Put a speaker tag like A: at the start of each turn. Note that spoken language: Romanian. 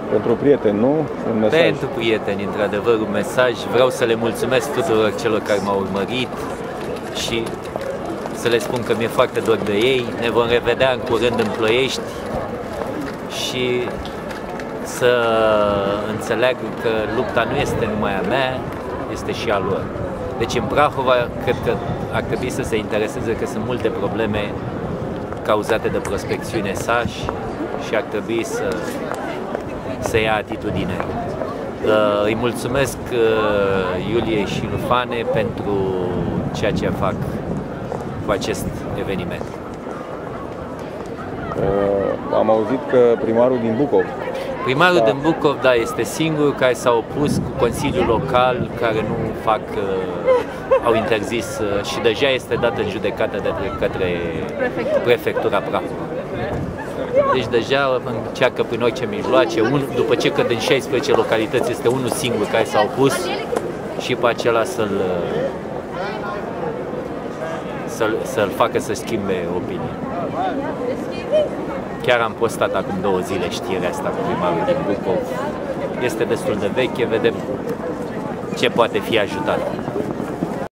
A: Pentru prieteni, nu? Un mesaj.
B: Pentru prieteni, într-adevăr, un mesaj. Vreau să le mulțumesc tuturor celor care m-au urmărit și să le spun că mi-e foarte dor de ei. Ne vom revedea în curând în Ploiești și să înțeleagă că lupta nu este numai a mea, este și a lor. Deci în Prahova cred că ar trebui să se intereseze că sunt multe probleme cauzate de prospecțiune SAș și ar trebui să ia atitudine. Îi mulțumesc Iuliei și lui Fane pentru ceea ce fac cu acest eveniment.
A: Am auzit că primarul din Bucov.
B: Primarul din Bucov, da, este singurul care s-a opus cu Consiliul Local, care nu fac, au interzis și deja este dat în judecată de către Prefectura Prahova. Deci deja încearcă prin orice mijloace, după ce că din 16 localități este unul singur care s-a opus și pe acela să-l facă să schimbe opinia. Chiar am postat acum 2 zile știrea asta cu primarul din Bucov. Este destul de veche, vedem ce poate fi ajutat.